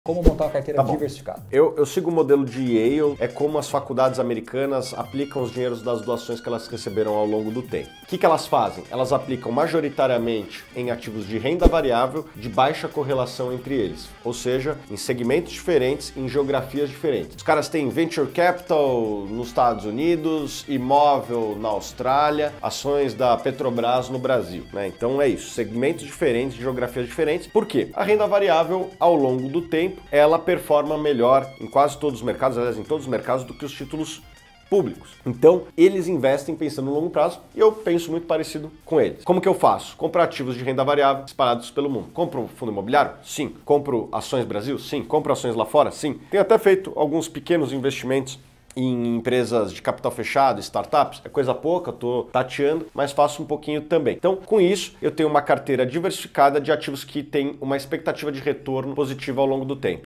Como montar uma carteira diversificada? Eu sigo o modelo de Yale, é como as faculdades americanas aplicam os dinheiros das doações que elas receberam ao longo do tempo. O que elas fazem? Elas aplicam majoritariamente em ativos de renda variável de baixa correlação entre eles, ou seja, em segmentos diferentes, em geografias diferentes. Os caras têm venture capital nos Estados Unidos, imóvel na Austrália, ações da Petrobras no Brasil, né? Então é isso, segmentos diferentes, geografias diferentes. Por quê? A renda variável, ao longo do tempo, ela performa melhor em quase todos os mercados, aliás, em todos os mercados, do que os títulos públicos. Então, eles investem pensando no longo prazo e eu penso muito parecido com eles. Como que eu faço? Compro ativos de renda variável espalhados pelo mundo. Compro fundo imobiliário? Sim. Compro ações Brasil? Sim. Compro ações lá fora? Sim. Tenho até feito alguns pequenos investimentos em empresas de capital fechado, startups, é coisa pouca, eu tô tateando, mas faço um pouquinho também. Então, com isso, eu tenho uma carteira diversificada de ativos que têm uma expectativa de retorno positiva ao longo do tempo.